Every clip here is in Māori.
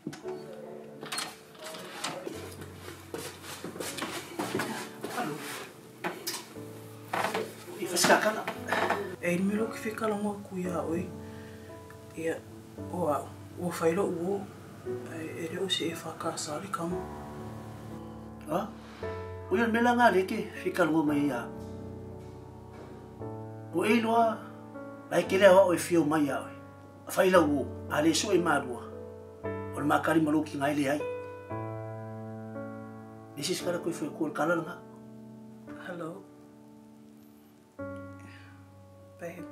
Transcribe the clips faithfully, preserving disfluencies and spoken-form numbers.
Sakala. E me lo que fica lá uma cuia oi. E o o failo o ele o se fa casa ali como. Ah? O ia melanga ali que fica lá uma ia. O ele lá vai que ele o fio mai ia. Faila o ali so e marua. O makari maluki ngai le ai. Esse cara que foi com o cara lá. Hello. Babe,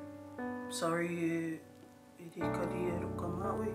sorry, hindi ka di kamawi.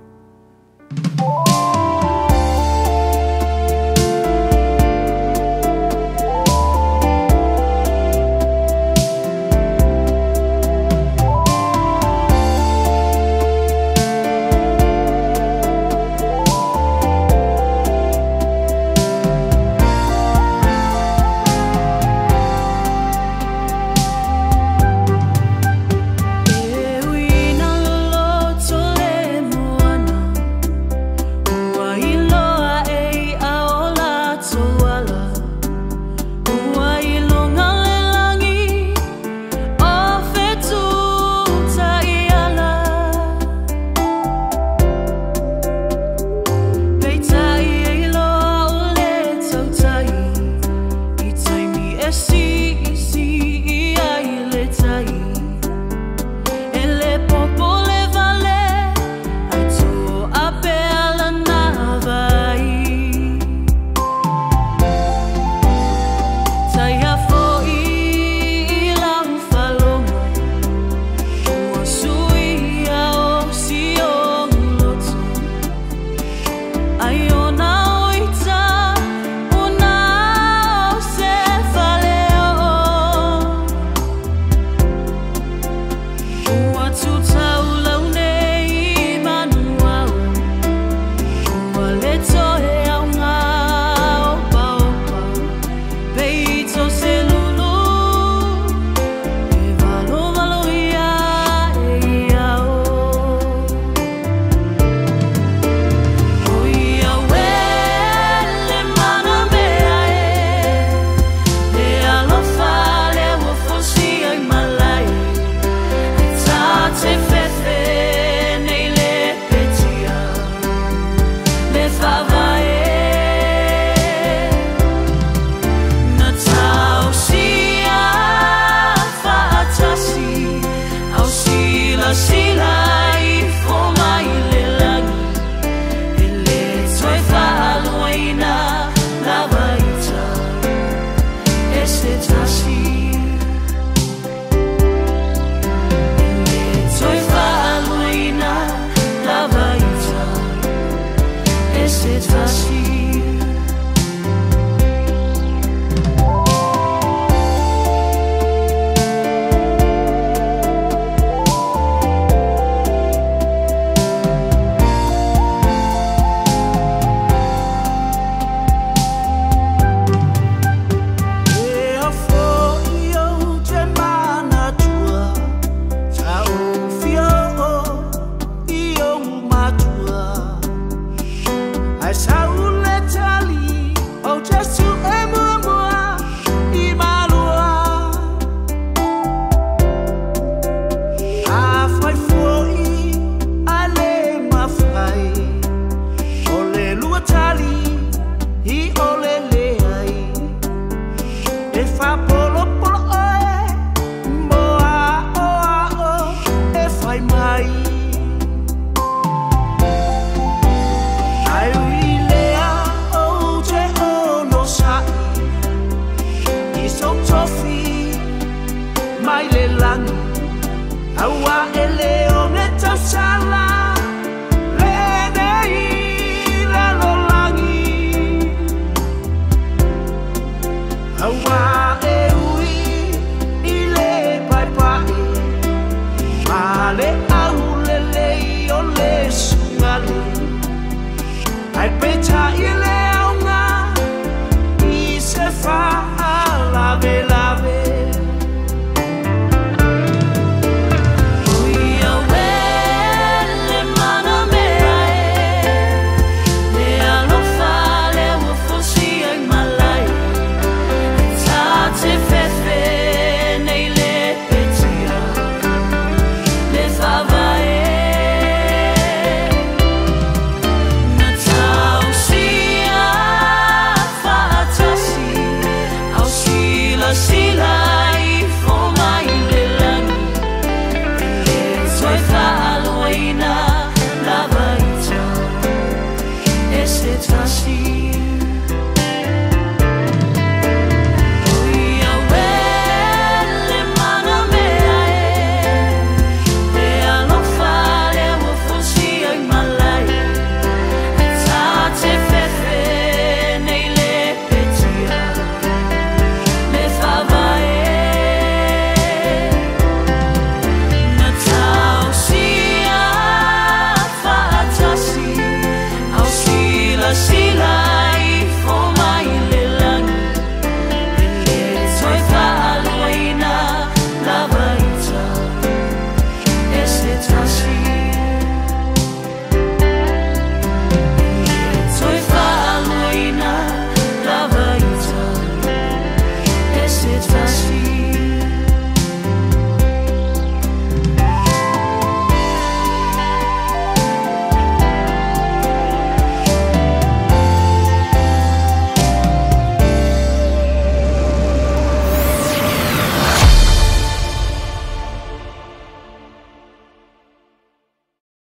I bet I